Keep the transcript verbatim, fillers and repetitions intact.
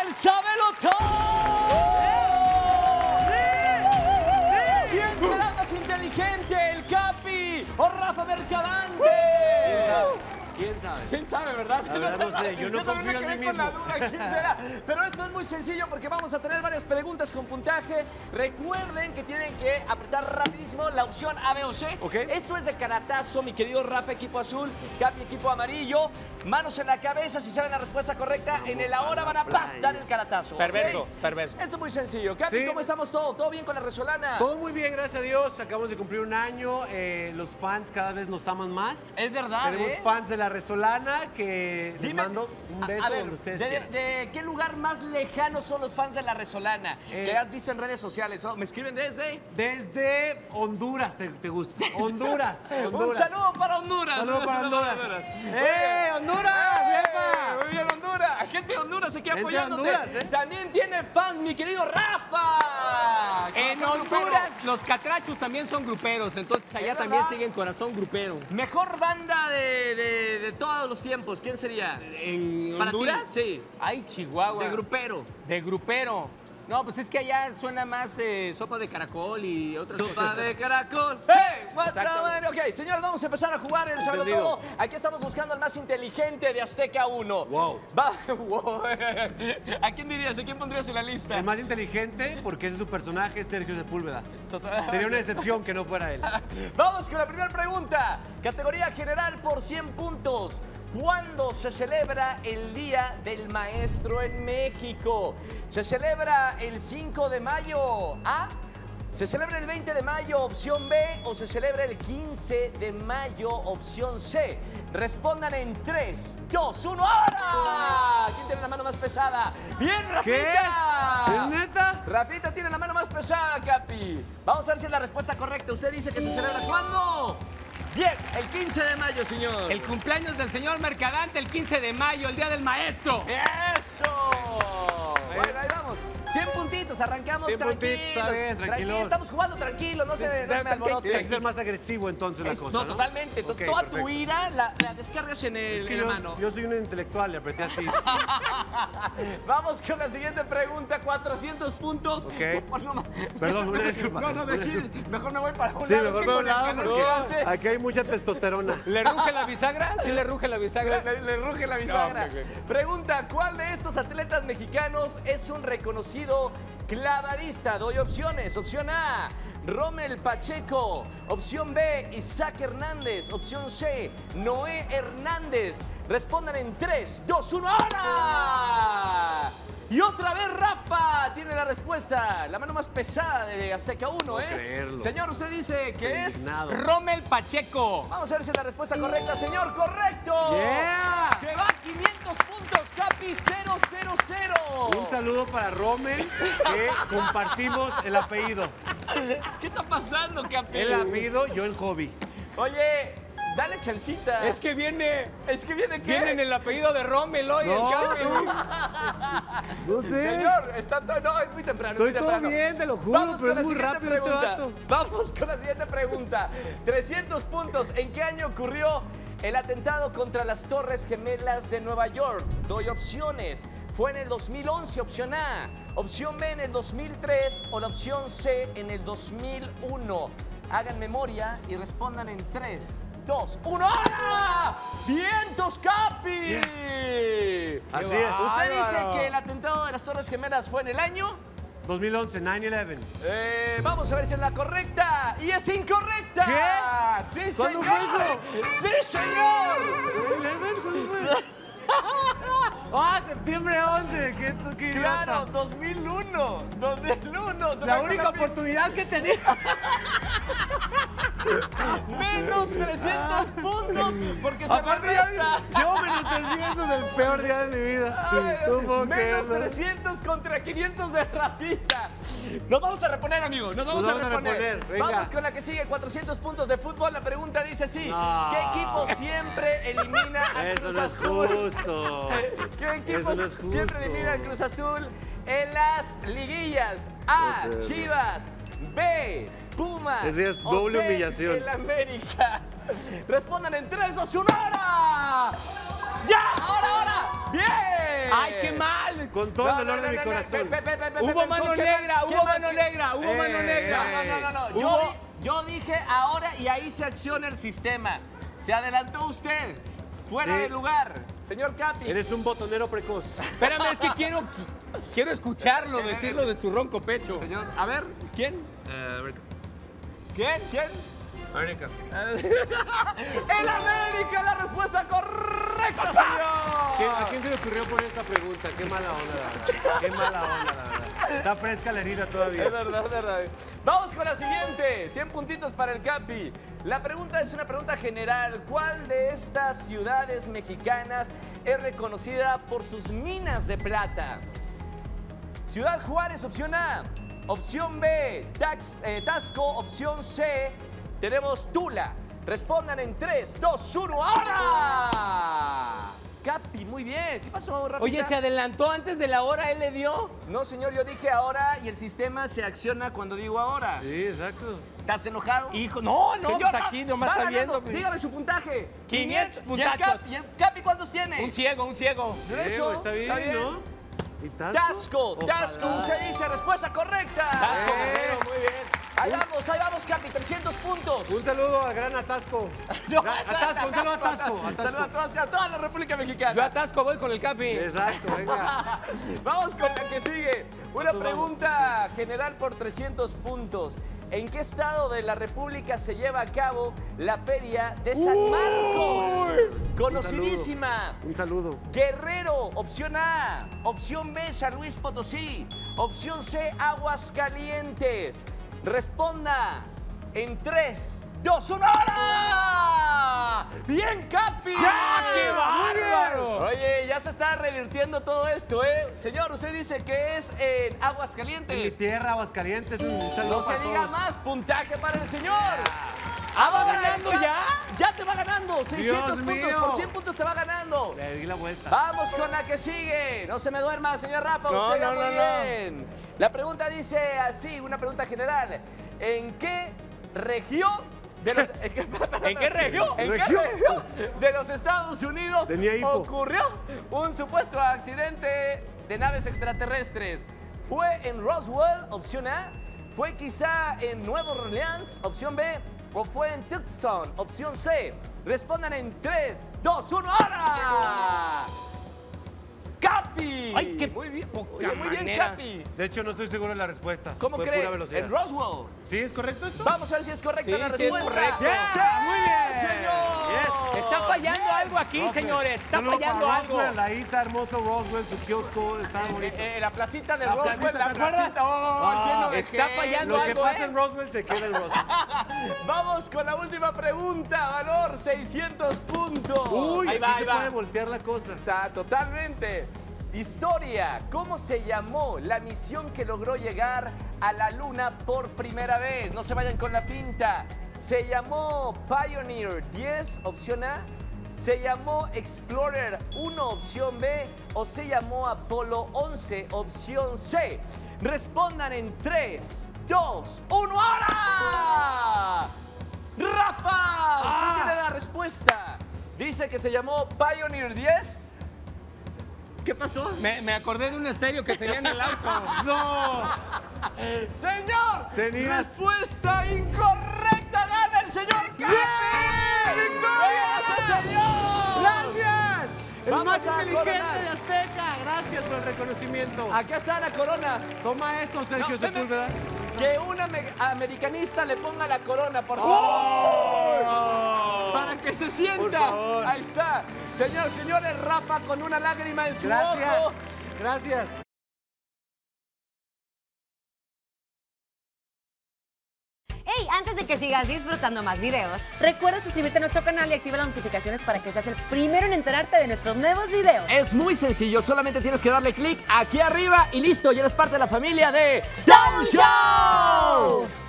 ¡El Sabelotón! ¿Quién será más inteligente, el Capi o Rafa Mercadante? ¿Quién sabe? ¿Quién sabe, verdad? La verdad no sé, yo no también confío me en mí quedé con la mismo. duda, ¿quién será? Pero esto es muy sencillo porque vamos a tener varias preguntas con puntaje. Recuerden que tienen que apretar rapidísimo la opción A, B o C. Ok. Esto es de caratazo, mi querido Rafa, equipo azul, Capi, equipo amarillo. Manos en la cabeza, si saben la respuesta correcta, en el ahora van a pas, dar el caratazo. ¿ok? Perverso, perverso. Esto es muy sencillo. Capi, Sí. ¿cómo estamos todos? ¿Todo bien con la resolana? Todo muy bien, gracias a Dios. Acabamos de cumplir un año. Eh, los fans cada vez nos aman más. Es verdad, Tenemos ¿eh? fans de la Resolana que les Dime, mando un a- beso a ver, donde ustedes de, quieran. de qué lugar más lejano son los fans de la Resolana? Eh, que has visto en redes sociales, ¿no? ¿Me escriben desde? Desde Honduras te, te gusta. Honduras, Honduras. Un saludo para Honduras. Saludo Un para saludo Honduras. Muy ¡Eh, Honduras! bien. ¡Epa! Muy bien, Honduras. Gente de Honduras aquí Gente de apoyándote. Honduras, ¿eh? También tiene fans, mi querido Rafa. En Corazón Honduras, grupero. los catrachos también son gruperos, entonces allá ¿Es también verdad? siguen corazón grupero. Mejor banda de, de- de todos los tiempos, ¿quién sería? ¿En ¿Para ti? Honduras? Sí. Ay, Chihuahua. De grupero. De grupero. No, pues es que allá suena más eh, sopa de caracol y otras Sopa cosas. de caracol. ¡Hey! Exacto. Ok, señores, vamos a empezar a jugar el sobre Entendido. todo. Aquí estamos buscando al más inteligente de Azteca uno. Wow. Va, wow. ¿A quién dirías? ¿A quién pondrías en la lista? El más inteligente, porque ese es su personaje, Sergio Sepúlveda. Total. Sería una decepción que no fuera él. Vamos con la primera pregunta. Categoría general por cien puntos. ¿Cuándo se celebra el Día del Maestro en México? ¿Se celebra el cinco de mayo? A. ¿Se celebra el veinte de mayo, opción B, o se celebra el quince de mayo, opción C? Respondan en tres, dos, uno, ¡ahora! ¿Quién tiene la mano más pesada? ¡Bien, Rafita! ¿Es neta? Rafita tiene la mano más pesada, Capi. Vamos a ver si es la respuesta correcta. Usted dice que se celebra ¿cuándo? Bien, el quince de mayo, señor. El cumpleaños del señor Mercadante el quince de mayo, el Día del Maestro. ¡Eso! Bueno, ahí vamos. cien puntitos, arrancamos cien puntitos, tranquilos. está bien, Tranquilos, tranquilos. Estamos jugando tranquilos, no se, no se me Tiene que alborote. ser más agresivo entonces la Es- cosa, no, ¿no? totalmente. To- Ok, Toda perfecto. tu ira la, la descargas en, el, Es que en yo, la mano. yo soy un intelectual, le apreté así. Vamos con la siguiente pregunta, cuatrocientos puntos. Ok. Por no ma- Perdón, una disculpa. No, no, me Una aquí- disculpa. mejor me voy para un Sí, lado. es mejor que me con un el lado calor porque que hace, aquí hay mucha testosterona. ¿Le ruge la bisagra? ¿Sí le ruge la bisagra? Le, le ruge la bisagra. No, ok, ok. Pregunta, ¿cuál de estos atletas mexicanos es un reconocido clavadista? Doy opciones. Opción A, Rommel Pacheco. Opción B, Isaac Hernández. Opción C, Noé Hernández. Respondan en tres, dos, uno, ¡ahora! Y otra vez Rafa tiene la respuesta. La mano más pesada de Azteca uno, ¿eh? creerlo. Señor, usted dice que es... Indignado. Rommel Pacheco. Vamos a ver si es la respuesta correcta, señor. ¡Correcto! Yeah. Se va quinientos puntos, Capi, cero, cero, cero. Un saludo para Rommel, que compartimos el apellido. ¿Qué está pasando, Capi? El apellido, yo el hobby. Oye, dale chancita. Es que viene, Es que viene, ¿qué? viene en el apellido de Rommel hoy. No, el Capi. No sé. Señor, está todo... No, es muy temprano. Estoy es muy todo temprano. bien, te lo juro, Vamos pero con es la muy siguiente rápido este pregunta. vato. Vamos con la siguiente pregunta. trescientos puntos. ¿En qué año ocurrió el atentado contra las Torres Gemelas de Nueva York? Doy opciones. ¿Fue en el dos mil once, opción A? Opción B en el dos mil tres o la opción C en el dos mil uno. Hagan memoria y respondan en tres, dos, uno. ¡Ahora! ¡Vientos, Capi! Así es. ¿Usted dice Bárbaro. que el atentado de las Torres Gemelas fue en el año? dos mil once, nueve once. Eh, vamos a ver si es la correcta. ¡Y es incorrecta! ¿Qué? ¡Sí, ¿Cuándo señor! fue eso? ¡Sí, señor! ¿Cuándo fue? ¡Ah, septiembre once! ¡Qué, qué idiota! ¡Claro! dos mil uno. dos mil uno. se La me única acuerda oportunidad que tenía. bien. Menos trescientos puntos porque se me Aparte, ya- resta. yo menos trescientos, el peor día de mi vida. Ay, No puedo menos creerlo. trescientos contra quinientos de Rafita. Nos vamos a reponer, amigo. Nos vamos, Nos a vamos a reponer. reponer, venga. Vamos con la que sigue, cuatrocientos puntos de fútbol. La pregunta dice así. No. ¿Qué equipo siempre elimina a Eso Cruz no es Azul? justo. ¿Qué equipo Eso no es justo. siempre elimina a Cruz Azul en las liguillas? A, Ok. Chivas. B, Pumas. Esa es o doble C, humillación. el América. Respondan en tres, dos, uno, ¡ahora! ¡Ya! ¡Ahora, ahora! ¡Bien! ¡Ay, qué mal! Con todo el dolor de mi corazón. Hubo mano negra, hubo mano negra, hubo mano Eh, negra. No, no, no, no. no. Yo, Hubo- di- yo dije ahora y ahí se acciona el sistema. Se adelantó usted. Fuera Sí. de lugar. Señor Capi. Eres un botonero precoz. Espérame, es que quiero, quiero escucharlo decirlo de su ronco pecho. Señor, a ver, ¿quién? ¿Quién? ¿Quién? América. ¡El América! La respuesta correcta, ¿Quién- señor. ¿A quién se le ocurrió poner esta pregunta? Qué mala onda, la verdad. Qué mala onda, la verdad. Está fresca la herida todavía. Es verdad, es verdad. Vamos con la siguiente. cien puntitos para el Capi. La pregunta es una pregunta general. ¿Cuál de estas ciudades mexicanas es reconocida por sus minas de plata? Ciudad Juárez, opción A. Opción B, Tax- eh, Tasco. Opción C, tenemos Tula. Respondan en tres, dos, uno, ¡ahora! Capi, muy bien. ¿Qué pasó, Rafita? Oye, ¿se adelantó antes de la hora? ¿Él le dio? No, señor, yo dije ahora y el sistema se acciona cuando digo ahora. Sí, exacto. ¿Estás enojado? Hijo, no, no, Señor, pues aquí va- nomás va está ganando. viendo. Dígame su puntaje. quinientos ¿Y el, Cap- muchachos. ¿Y el Capi cuántos tiene? Un ciego, un ciego. Eso, Sí, está bien, ¿no? ¿Y Tasco? Tasco, Ojalá. Tasco, usted dice respuesta correcta. Tasco, Eh. Guerrero, muy bien. Ahí vamos, ahí vamos, Capi, trescientos puntos. Un saludo al gran Atasco. No, Atasco, un saludo a Tasco. a Tasco. Saludos a todos, a toda la República Mexicana. Yo atasco, voy con el Capi. Exacto, venga. Vamos con la que sigue. Una pregunta general por trescientos puntos. ¿En qué estado de la República se lleva a cabo la Feria de San Marcos? Conocidísima. Un saludo. Guerrero, opción A. Opción B, San Luis Potosí. Opción C, Aguascalientes. Responda en tres, dos, uno, ¡ahora! ¡Bien, Capi! ¡Ya, qué bárbaro! Oye, ya se está revirtiendo todo esto, ¿eh? Señor, usted dice que es en En mi Aguascalientes. tierra, Aguascalientes, un saludo No se para diga todos. más, puntaje para el señor. Ah, ¿va Ahora, ganando Cap- ya? Ya te va ganando, seiscientos Dios puntos, mío. por cien puntos te va ganando. Le di la vuelta. Vamos con la que sigue. No se me duerma, señor Rafa. No, Usted no, va muy no, no. bien. La pregunta dice así, una pregunta general. ¿En qué región de los... ¿En qué, ¿En qué región? ¿En qué ¿Región? región de los Estados Unidos Tenía hipo. ocurrió un supuesto accidente de naves extraterrestres? ¿Fue en Roswell, opción A? ¿Fue quizá en Nueva Orleans, opción B? ¿O fue en Tucson, opción C? Respondan en tres, dos, uno, ¡ahora! ¡Capi! Ay, qué muy bien, poca Oye, muy bien, manera. Capi. De hecho, no estoy seguro de la respuesta. ¿Cómo Fue cree? pura velocidad. En Roswell. ¿Sí es correcto esto? Vamos a ver si es correcta Sí, la sí es respuesta. correcto. ¡Sí, Muy bien. señor! Yes. Está fallando algo aquí, Roswell. señores. Está Saludo fallando para algo. Roswell, ahí está hermoso Roswell, su kiosco, está bonito. Eh, eh, la placita de La Roswell, placita, la ¿te acuerdas? placita. Oh, Ah, lleno de está gente. fallando Lo que algo, pasa ¿eh? en Roswell se queda en Roswell. Vamos con la última pregunta, valor seiscientos puntos. Uy, Ahí aquí va, se ahí va. puede voltear la cosa. Está totalmente. Historia, ¿cómo se llamó la misión que logró llegar a la luna por primera vez? No se vayan con la pinta. ¿Se llamó Pioneer diez, opción A? ¿Se llamó Explorer uno, opción B? ¿O se llamó Apolo once, opción C? Respondan en tres, dos, uno, ¡ahora! ¡Rafa! Usted tiene la respuesta. Dice que se llamó Pioneer diez. ¿Qué pasó? Me, me acordé de un estéreo que tenía en el auto. ¡No! ¡Señor! Tenías- ¡Respuesta incorrecta! ¡Gana el señor Capi! ¡Victoria! ¡Gracias, señor! ¡Gracias! El Vamos más a inteligente coronar. de Azteca. Gracias por el reconocimiento. Acá está la corona. Toma esto, Sergio No, ven, ven. Sepúlveda. Que un ame- americanista le ponga la corona, por favor. Para que se sienta. Por favor. Ahí está. Señor, señores, Rafa con una lágrima en su Gracias. ojo. Gracias. Hey, antes de que sigas disfrutando más videos, Recuerda suscribirte a nuestro canal y activa las notificaciones para que seas el primero en enterarte de nuestros nuevos videos. Es muy sencillo, solamente tienes que darle clic aquí arriba y listo, ya eres parte de la familia de Don Show.